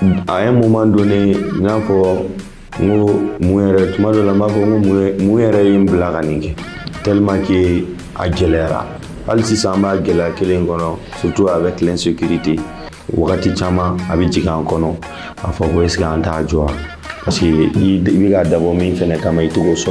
À un moment donné, n'a pas mourir, tu m'as donné la main pour mourir une blague tellement que à galère. Al si ça m'a galère surtout avec l'insécurité. Wakati chama abijika kono afo ko eska anta joa parce que il ga d'abord min fene kama itugo so.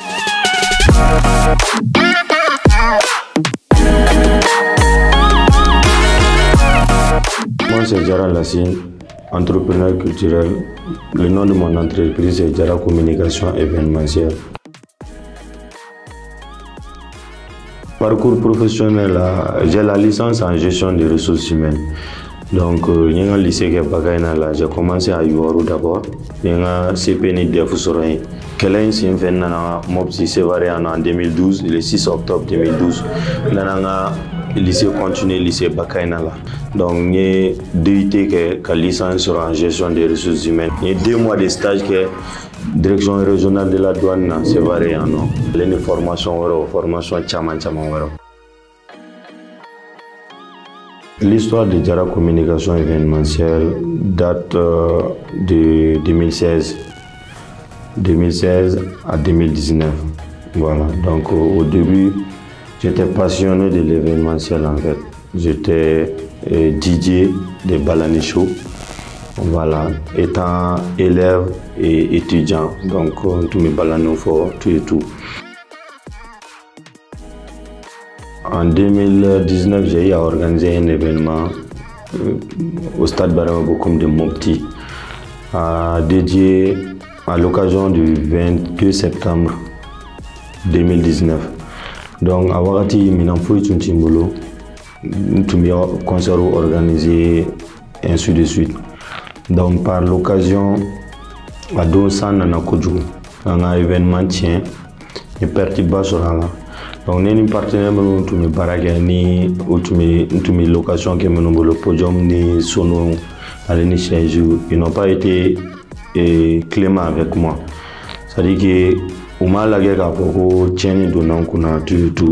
Moi c'est Jara Lassine, entrepreneur culturel. Le nom de mon entreprise est Jara Communication Événementielle. Parcours professionnel, j'ai la licence en gestion des ressources humaines. Donc, j'ai un lycée qui est j'ai commencé à Yoru d'abord. J'ai un CPN de Fussorain. Quel c'est un Mopsi Sévaré en 2012, le 6 octobre 2012. J'ai un lycée continué, lycée Bakainala. Donc, j'ai DUT qui est licence en gestion des ressources humaines. J'ai 2 mois de stage qui est direction régionale de la douane, c'est varié. Les formations, Chaman. L'histoire de Jara Communication Événementielle date de 2016 à 2019. Voilà, donc au début, j'étais passionné de l'événementiel en fait. J'étais DJ de Balani Show. Voilà, étant élève et étudiant, donc tout me balano fort, tout et tout. En 2019, j'ai organisé un événement au stade Barama Bokoum de Mopti, dédié à l'occasion du 22 septembre 2019. Donc, à Wakati, Minamfoui Tuntimbolo, tout le concert organisé, ainsi de suite. Donc, par l'occasion, à Donsan, un événement tient, et perturba sur là. Donc, nous avons un partenaire qui nous a ni location qui nous le podium ni sono à l'initiative. Ils n'ont pas été cléments avec moi. C'est-à-dire que au mal la guerre pour tiens donnant qu'on a tout.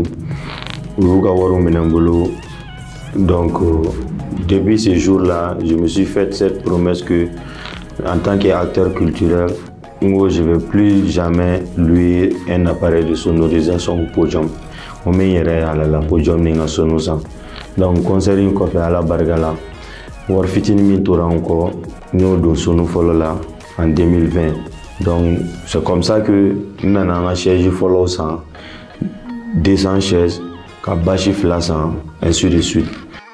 Donc, depuis ce jour-là, je me suis fait cette promesse que, en tant qu'acteur culturel, je ne vais plus jamais louer un appareil de sonorisation au podium. On met la podium ninga sonosa. Donc concert une copie à la bargala. War fitini mi tora encore nous do sono folola en 2020. Donc c'est comme ça que nous avons chaise follow 100 200 chaises, kabashi flasan ainsi de suite.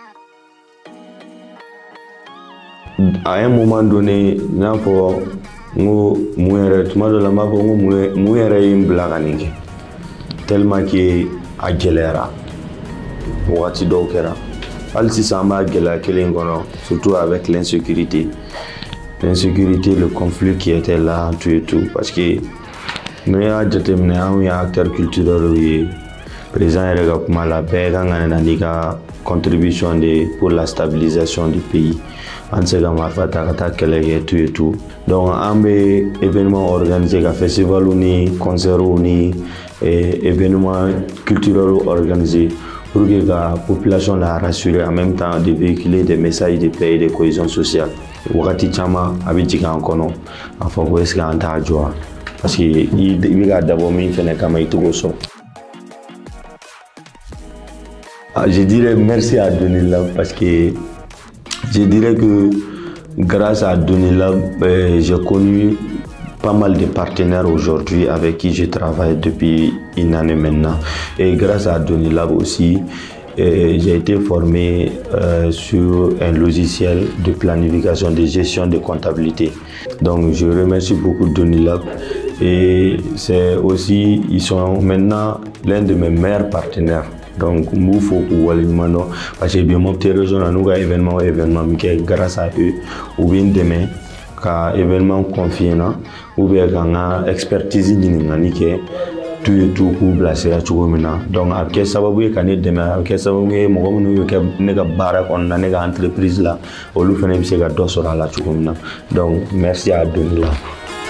À un moment donné, n'a pas mourir, tu m'as donné la main pour mourir une blague tellement que à galère. Wakati d'okera. Al si ça m'a galère surtout avec l'insécurité. L'insécurité, le conflit qui était là, tout et tout. Parce que nous avons un acteur culturel présent et la contribution pour la stabilisation du pays. En ce moment, tout et tout. Donc, un événement organisé, un festival, un concert, un événement culturel organisé pour que la population la rassure en même temps de véhiculer des messages de paix et de cohésion sociale. Wakati chama abijika kono afo ko eska anta joa parce que il ga d'abord min fene kama itugo so. Je dirais merci à Donilab parce que je dirais que grâce à Donilab, j'ai connu pas mal de partenaires aujourd'hui avec qui je travaille depuis une année maintenant. Et grâce à Donilab aussi, j'ai été formé sur un logiciel de planification, de gestion de comptabilité. Donc je remercie beaucoup Donilab et c'est aussi, ils sont maintenant l'un de mes meilleurs partenaires. Donc, il faut que parce que bien mon région nous a événement grâce à eux ou bien demain qu'à événement confié ou bien qu'à expertise que tout et tout pour placer à tout maintenant. Donc après ça va vous qu'à demain après ça va vous que nega bara on a nega entreprise là au lieu de faire une séquence sur la tout maintenant. Donc merci à Donila.